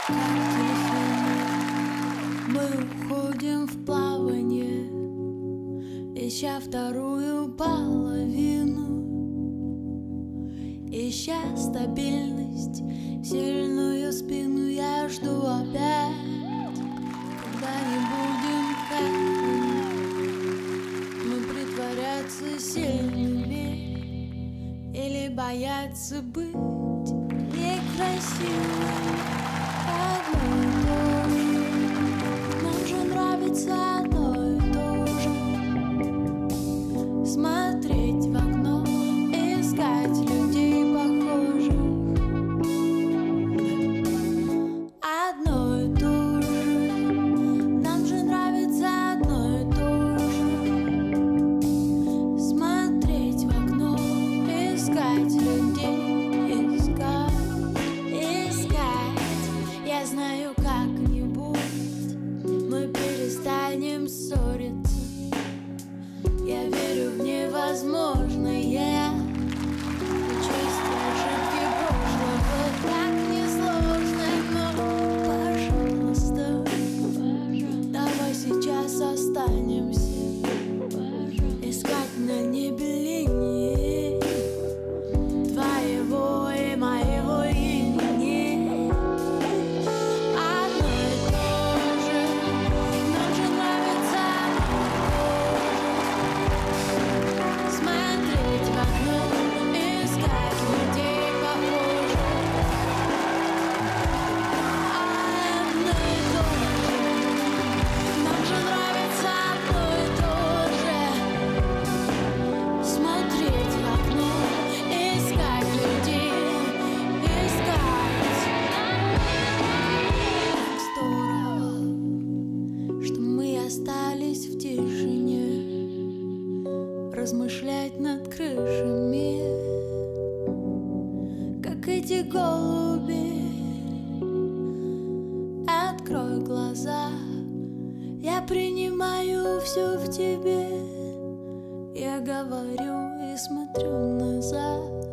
Мы уходим в плавание, ища вторую половину, ища стабильность, сильную спину. Я жду опять, когда не будем как мы притворяться сильными или бояться быть некрасивыми. Нам же нравится одно и то же: смотреть в окно, искать людей похожих. Одно и то же. Нам же нравится одно и то же: смотреть в окно, искать людей. Я знаю, как-нибудь мы перестанем ссориться. Я верю в невозможное. Учесть ошибки прошлого так несложно, но, пожалуйста, давай сейчас останемся искать на небе линии твоего и моего имени. Остались в тишине, размышлять над крышами, как эти голуби. Открой глаза, я принимаю все в тебе. Я говорю и смотрю назад.